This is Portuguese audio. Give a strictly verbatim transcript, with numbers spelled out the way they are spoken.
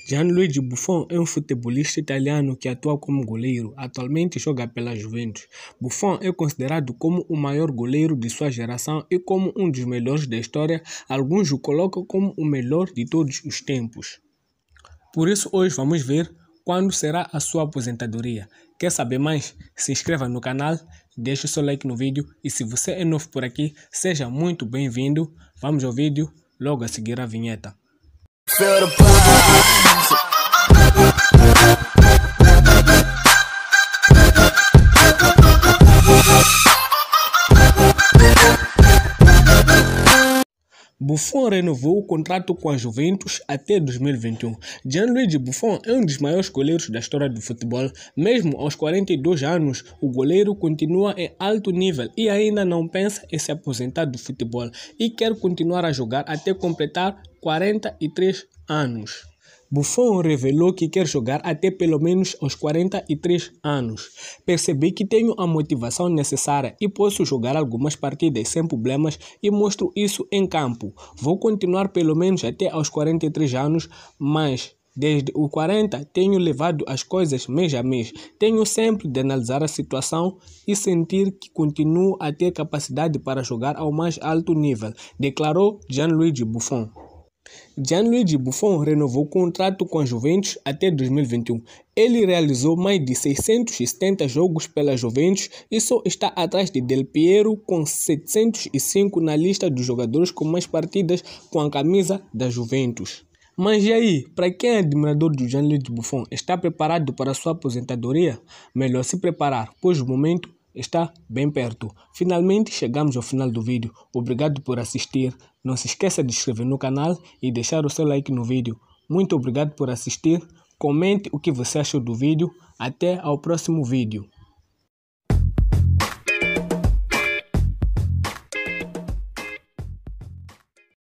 Gianluigi Buffon é um futebolista italiano que atua como goleiro. Atualmente joga pela Juventus. Buffon é considerado como o maior goleiro de sua geração e como um dos melhores da história. Alguns o colocam como o melhor de todos os tempos. Por isso hoje vamos ver quando será a sua aposentadoria. Quer saber mais? Se inscreva no canal, deixe o seu like no vídeo e se você é novo por aqui, seja muito bem-vindo. Vamos ao vídeo, logo a seguir a vinheta. Buffon renovou o contrato com a Juventus até dois mil e vinte e um. Gianluigi Buffon é um dos maiores goleiros da história do futebol. Mesmo aos quarenta e dois anos, o goleiro continua em alto nível e ainda não pensa em se aposentar do futebol e quer continuar a jogar até completar quarenta e três anos. Buffon revelou que quer jogar até pelo menos aos quarenta e três anos. Percebi que tenho a motivação necessária e posso jogar algumas partidas sem problemas e mostro isso em campo. Vou continuar pelo menos até aos quarenta e três anos, mas desde os quarenta tenho levado as coisas mês a mês. Tenho sempre de analisar a situação e sentir que continuo a ter capacidade para jogar ao mais alto nível, declarou Gianluigi Buffon. Gianluigi Buffon renovou o contrato com a Juventus até dois mil e vinte e um. Ele realizou mais de seiscentos e setenta jogos pela Juventus e só está atrás de Del Piero com setecentos e cinco na lista dos jogadores com mais partidas com a camisa da Juventus. Mas e aí, para quem é admirador do Gianluigi Buffon, está preparado para sua aposentadoria? Melhor se preparar, pois o momento está bem perto. Finalmente chegamos ao final do vídeo. Obrigado por assistir. Não se esqueça de se inscrever no canal e deixar o seu like no vídeo. Muito obrigado por assistir. Comente o que você achou do vídeo. Até ao próximo vídeo.